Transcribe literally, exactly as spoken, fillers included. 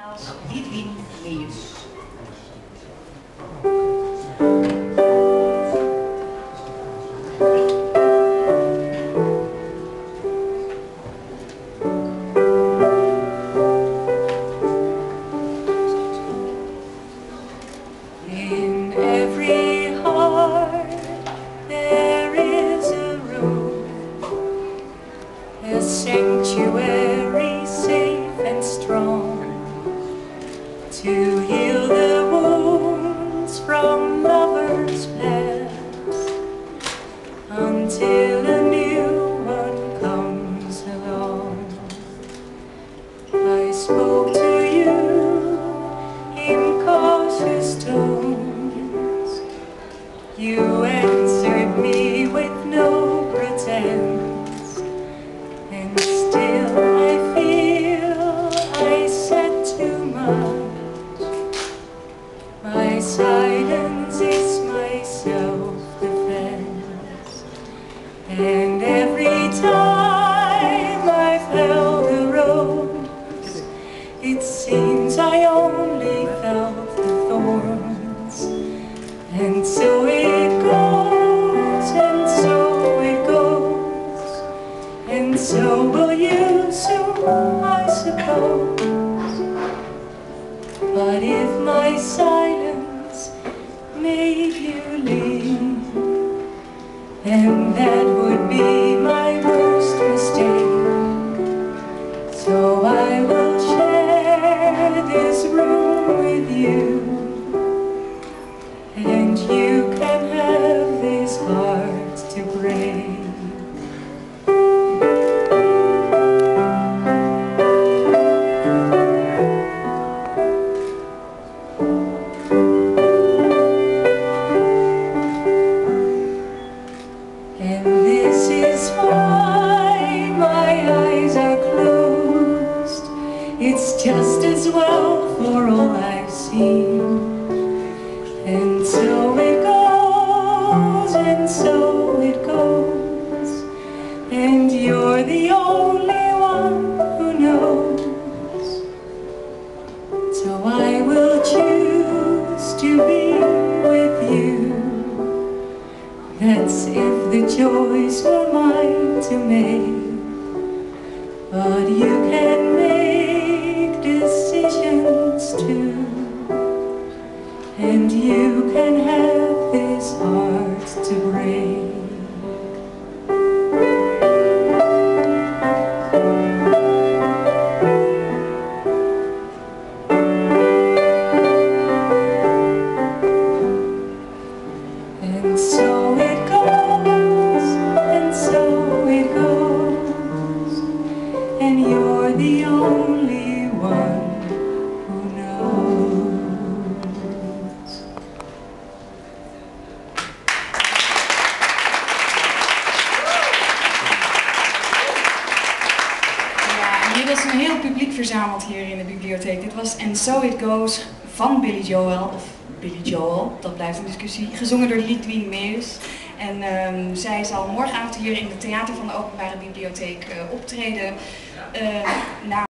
als Lidwien Meijers. In every heart there is a room, a sanctuary safe and strong, to heal the wounds from lovers past, until a new one comes along. I spoke to you in cautious tones. You answered me with no pretense, and still I feel I said too much. My silence is my self-defense, and every time I've held a rose, it seems I only felt the thorns. And so it goes, and so it goes, and so will you soon, I suppose. But if my silence made you leave, then that would be my worst mistake. So I will share this room with you, and you can have this heart to break. And this is why my eyes are closed. It's just as well for all I've seen. And so it goes, and so it goes, and you're the only one who knows. So I will choose to be with you. That's if the choice were mine to make. But you can make decisions too, and you can have this heart to break. And so it goes, and so it goes, and you're the only one who knows. Ja, hier is een heel publiek verzameld hier in de bibliotheek. Dit was And So It Goes van Billy Joel, of Billy Joel, dat blijft een discussie, gezongen door Lidwien Meijers. En um, zij zal morgenavond hier in het Theater van de Openbare Bibliotheek uh, optreden. Uh, na